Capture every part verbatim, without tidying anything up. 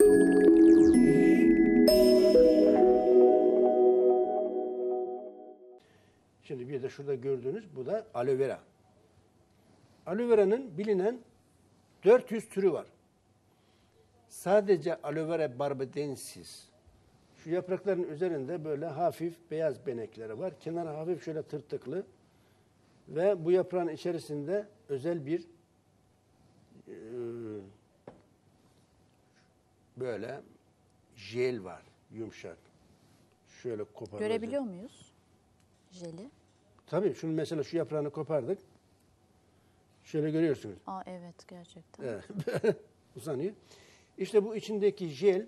Şimdi bir de şurada gördüğünüz bu da aloe vera. Aloe vera'nın bilinen dört yüz türü var. Sadece aloe vera barbadensis. Şu yaprakların üzerinde böyle hafif beyaz benekleri var. Kenarı hafif şöyle tırtıklı. Ve bu yaprağın içerisinde özel bir e, böyle jel var. Yumuşak. Şöyle koparılacak. Görebiliyor muyuz jeli? Tabii. Şunu mesela şu yaprağını kopardık. Şöyle görüyorsunuz. Aa evet gerçekten. Evet. Uzanıyor. İşte bu içindeki jel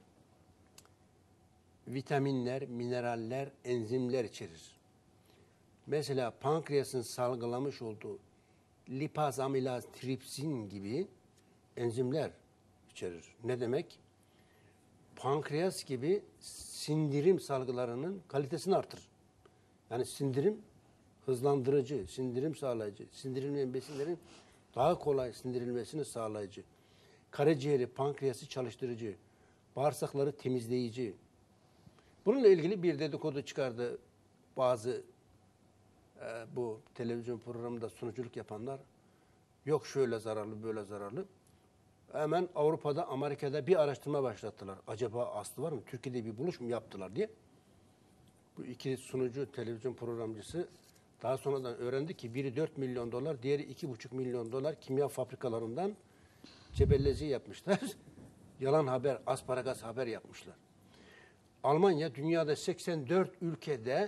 vitaminler, mineraller, enzimler içerir. Mesela pankreasın salgılamış olduğu lipaz, amilaz, tripsin gibi enzimler içerir. Ne demek? Pankreas gibi sindirim salgılarının kalitesini artırır. Yani sindirim hızlandırıcı, sindirim sağlayıcı, sindirilmeyen besinlerin daha kolay sindirilmesini sağlayıcı. Karaciğeri, pankreası çalıştırıcı, bağırsakları temizleyici. Bununla ilgili bir dedikodu çıkardı bazı e, bu televizyon programında sunuculuk yapanlar. Yok şöyle zararlı, böyle zararlı. Hemen Avrupa'da, Amerika'da bir araştırma başlattılar. Acaba aslı var mı? Türkiye'de bir buluş mu yaptılar diye. Bu iki sunucu, televizyon programcısı daha sonradan öğrendi ki biri dört milyon dolar, diğeri iki buçuk milyon dolar kimya fabrikalarından cebellezi yapmışlar. Yalan haber, asparagas haber yapmışlar. Almanya dünyada seksen dört ülkede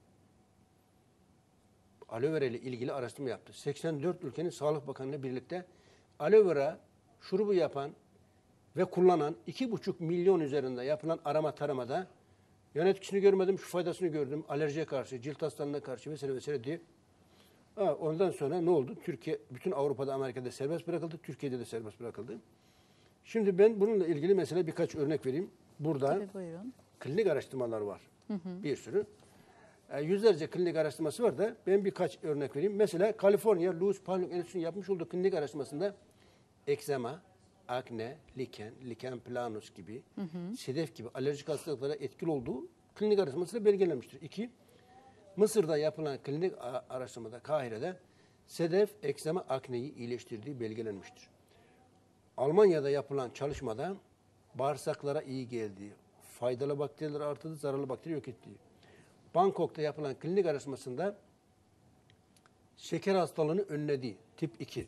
aloe vera ile ilgili araştırma yaptı. seksen dört ülkenin Sağlık Bakanı ile birlikte aloe vera şurubu yapan ve kullanan iki buçuk milyon üzerinde yapılan arama taramada yan etkisini görmedim, şu faydasını gördüm, alerjiye karşı, cilt hastalığına karşı vesaire vesaire diye. Ha, ondan sonra ne oldu? Türkiye, bütün Avrupa'da, Amerika'da serbest bırakıldı, Türkiye'de de serbest bırakıldı. Şimdi ben bununla ilgili mesela birkaç örnek vereyim. Burada Tabii, buyurun. Klinik araştırmalar var. Hı hı. Bir sürü. E, yüzlerce klinik araştırması var da ben birkaç örnek vereyim. Mesela Kaliforniya Louis Pauling Enstitüsü'nün yapmış olduğu klinik araştırmasında ekzema, akne, liken, liken planus gibi, hı hı. sedef gibi alerjik hastalıklara etkili olduğu klinik araştırmasıyla belgelenmiştir. İki, Mısır'da yapılan klinik araştırmada, Kahire'de sedef, ekzema, akneyi iyileştirdiği belgelenmiştir. Almanya'da yapılan çalışmada bağırsaklara iyi geldiği, faydalı bakterileri artırdı, zararlı bakteri yok ettiği. Bangkok'ta yapılan klinik araştırmasında şeker hastalığını önlediği, tip iki.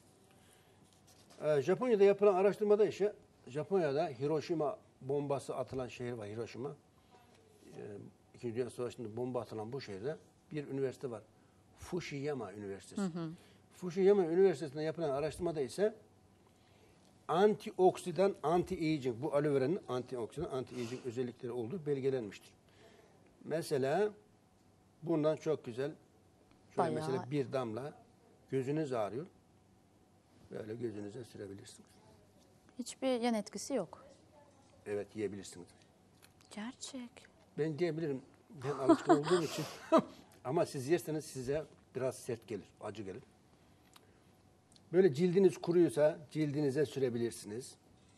Ee, Japonya'da yapılan araştırmada ise, Japonya'da Hiroşima bombası atılan şehir var, Hiroşima. Ee, İkinci Dünya Savaşı'nda bomba atılan bu şehirde bir üniversite var. Fukushima Üniversitesi. Hı hı. Fukushima Üniversitesi'nde yapılan araştırmada ise antioksidan, anti-aging, bu aloe vera'nın antioksidan, anti-aging özellikleri olduğu belgelenmiştir. Mesela bundan çok güzel, şöyle Bayağı. mesela bir damla gözünüz ağrıyor. Böyle gözünüze sürebilirsiniz. Hiçbir yan etkisi yok. Evet, yiyebilirsiniz. Gerçek. Ben diyebilirim, ben alışkın olduğum için. Ama siz yerseniz size biraz sert gelir, acı gelir. Böyle cildiniz kuruysa cildinize sürebilirsiniz.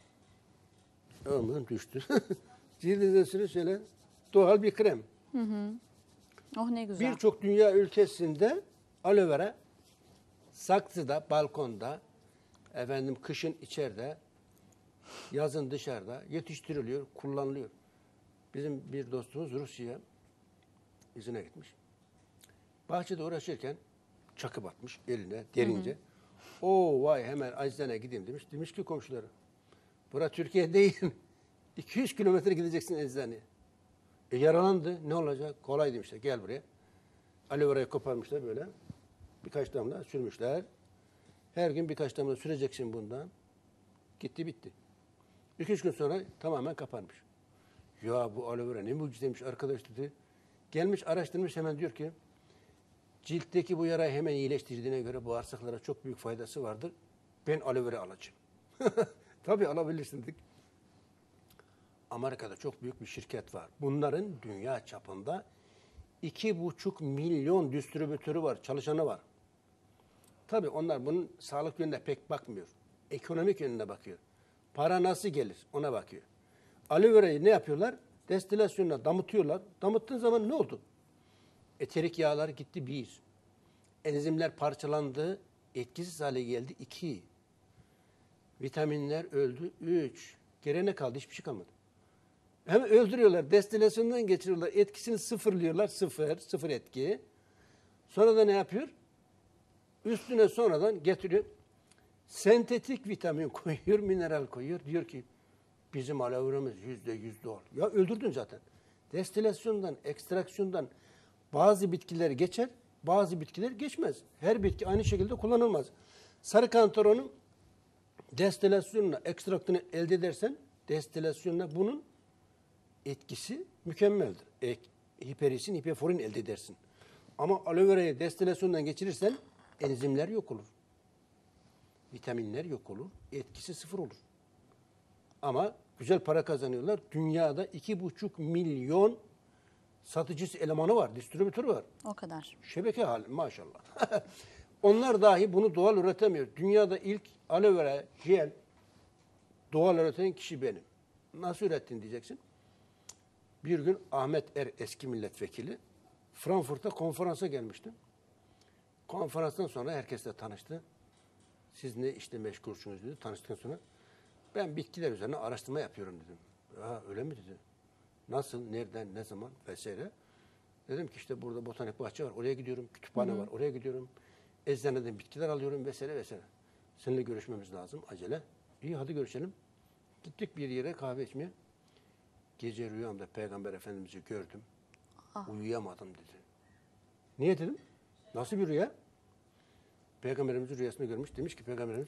Aman düştü. Cildinize süre şöyle doğal bir krem. Hı hı. Oh ne güzel. Birçok dünya ülkesinde aloe vera saksıda, balkonda, efendim kışın içeride, yazın dışarıda yetiştiriliyor, kullanılıyor. Bizim bir dostumuz Rusya'ya izine gitmiş. Bahçede uğraşırken çakı batmış eline derince. Hı hı. Oo vay hemen eczaneye gideyim demiş. Demiş ki komşuları, bura Türkiye değil. iki yüz kilometre gideceksin eczaneye. E yaralandı, ne olacak? Kolay demişler, gel buraya. Aloe vera'yı koparmışlar böyle. Birkaç damla sürmüşler. Her gün birkaç damla süreceksin bundan. Gitti bitti. İki üç gün sonra tamamen kapanmış. Ya bu aloe vera ne mucizeymiş arkadaş dedi. Gelmiş araştırmış hemen diyor ki, ciltteki bu yarayı hemen iyileştirdiğine göre bağırsaklara çok büyük faydası vardır. Ben aloe vera alacağım. Tabii alabilirsin dedik. Amerika'da çok büyük bir şirket var. Bunların dünya çapında iki buçuk milyon distribütörü var, çalışanı var. Tabii onlar bunun sağlık yönüne pek bakmıyor. Ekonomik yönüne bakıyor. Para nasıl gelir? Ona bakıyor. Aloe verayı ne yapıyorlar? Destilasyonla damıtıyorlar. Damıttığın zaman ne oldu? Eterik yağlar gitti bir. Enzimler parçalandı, etkisiz hale geldi iki. Vitaminler öldü üç. Geriye ne kaldı? Hiçbir şey kalmadı. Hem öldürüyorlar, destilasyondan geçiriyorlar, etkisini sıfırlıyorlar, sıfır, sıfır etki. Sonra da ne yapıyor? Üstüne sonradan getiriyor, sentetik vitamin koyuyor, mineral koyuyor. Diyor ki bizim aloe veramız yüzde yüz doğal. Ya öldürdün zaten. Destilasyondan, ekstraksiyondan bazı bitkiler geçer, bazı bitkiler geçmez. Her bitki aynı şekilde kullanılmaz. Sarı kantaronun destilasyonla, ekstraktını elde edersen, destilasyonla bunun etkisi mükemmeldir. E, hiperisin, hiperforin elde edersin. Ama aloe verayı destilasyondan geçirirsen enzimler yok olur. Vitaminler yok olur. Etkisi sıfır olur. Ama güzel para kazanıyorlar. Dünyada iki buçuk milyon satıcısı elemanı var, distribütörü var. O kadar. Şebeke hali maşallah. Onlar dahi bunu doğal üretemiyor. Dünyada ilk aloe vera jel doğal üreten kişi benim. Nasıl ürettin diyeceksin. Bir gün Ahmet Er eski milletvekili Frankfurt'a konferansa gelmişti. Konferanstan sonra herkesle tanıştı. Siz ne işte meşgulsünüz dedi. Tanıştıktan sonra ben bitkiler üzerine araştırma yapıyorum dedim. Ya öyle mi dedi. Nasıl, nereden, ne zaman vesaire. Dedim ki işte burada botanik bahçe var. Oraya gidiyorum. Kütüphane hı hı. var. Oraya gidiyorum. Eczaneden bitkiler alıyorum vesaire vesaire. Seninle görüşmemiz lazım acele. İyi hadi görüşelim. Gittik bir yere kahve içmeye. Gece rüyamda Peygamber Efendimiz'i gördüm. Ah. Uyuyamadım dedi. Niye dedim? Nasıl bir rüya? Peygamberimizi rüyasında görmüş. Demiş ki Peygamberimiz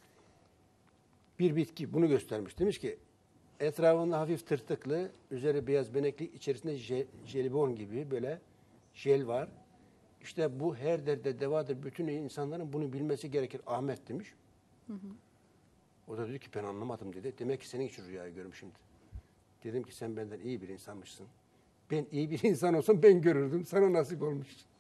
bir bitki bunu göstermiş. Demiş ki etrafında hafif tırtıklı, üzeri beyaz benekli, içerisinde jel, jelibon gibi böyle jel var. İşte bu her derde devadır. Bütün insanların bunu bilmesi gerekir. Ahmet demiş. Hı hı. O da dedi ki ben anlamadım dedi. Demek ki senin için rüyayı görmüşüm. Dedim ki sen benden iyi bir insanmışsın. Ben iyi bir insan olsam ben görürdüm. Sana nasip olmuş.